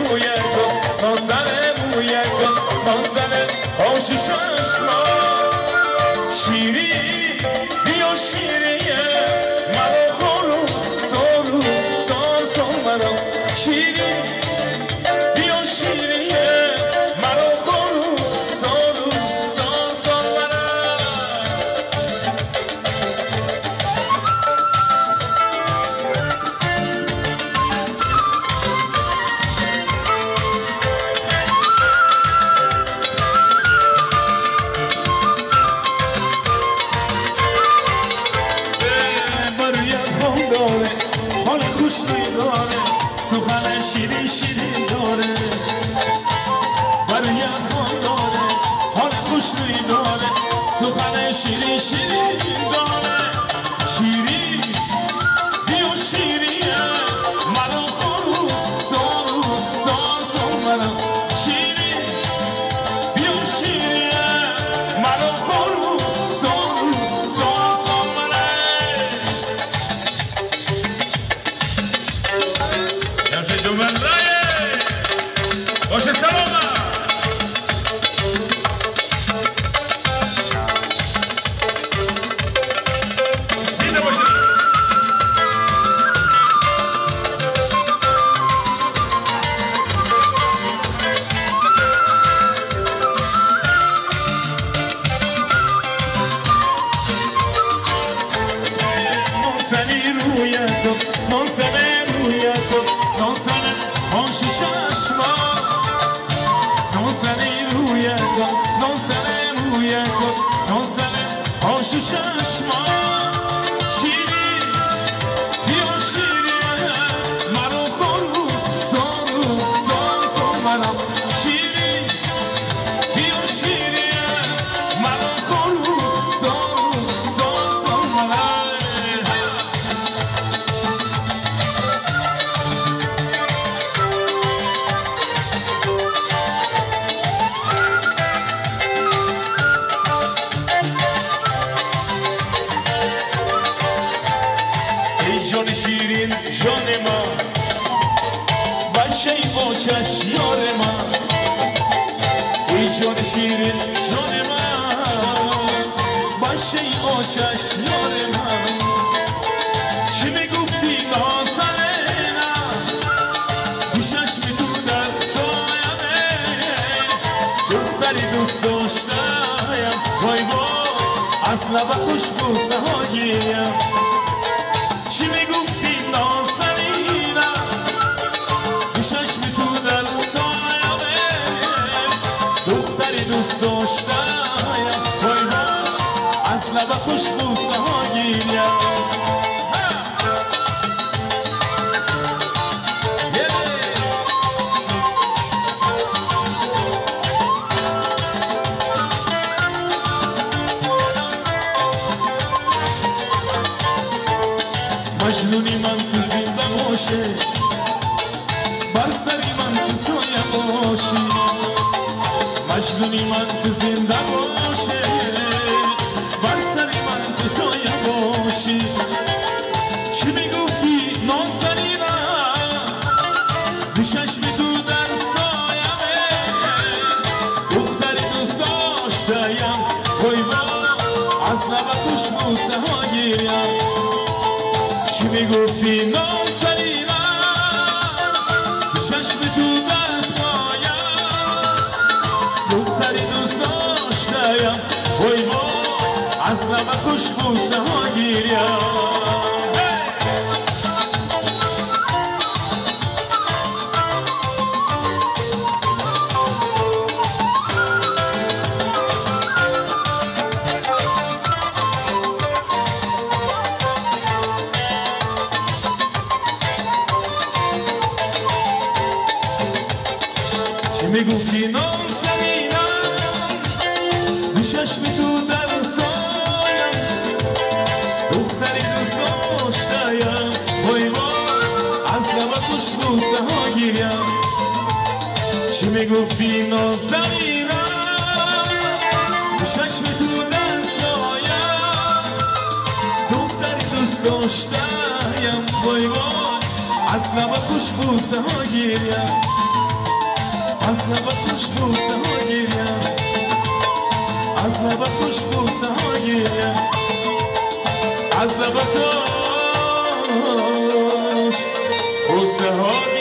روی تو نازن روی تو نازن آش چشما شیری بیا شیریه مرا خورو سارو سار سار مرا شیری بیا شیریه مرا خورو سارو سار سار مرا سخن شیرین شیرین داره برای حال داره حال خوشنوی داره سخن شیرین شیرین داره شیرین بیا شیریه مرا خورو سارو سار سار مرا شیرین بیا شیریه مرا خورو سارو سار سار مرا باشه سلام زنده باشه نازنی روی تو نازنه روی تو نازنه آش چشما نازنی روی تو نازنه روی تو نازنه آش چشما شیری بیا شیریه مرا خورو سارو سار سار مرا شیری بیا شیریه مرا خورو سارو سار سار مرا جان شیرین جان ما بچه آچش یار ما ای جان شیرین جان ما بچه آچش یار ما چی میگفتی نازنه گوشش می تو در سایمه دختری دوست داشتم وای با از لب خوشبو سهاگیم چی میگفتی نازنینم گوشش می تو در سایمه دختری دوست داشتم وای با از لب خوشبو سهاگیم مجنونی من تو زنده باشه بر سری من تو سایه باشی مجنونی من تو زنده باشه بر سری من تو سایه باشی چی میگفتی نازنینم گوشش می تو در سایمه دختری دوست داشتم وای با از لب خوشبو سهاگیم چی میگفتی نازنینم چشم تو در سایه دختری دوست داشتم وای با از لب خوشبو سهاگیم میگفتی نازنینم گوشش می تو در سایم دختری دوست داشتم وای وای از لب خوشبو سهاگیم چی میگفتی نازنینم گوشش می تو در سایم دختری دوست داشتم وای وای از لب خوشبو سهاگیم از لبکش بوسه ها گیریم از لبکش بوسه ها گیریم از لبکش بوسه ها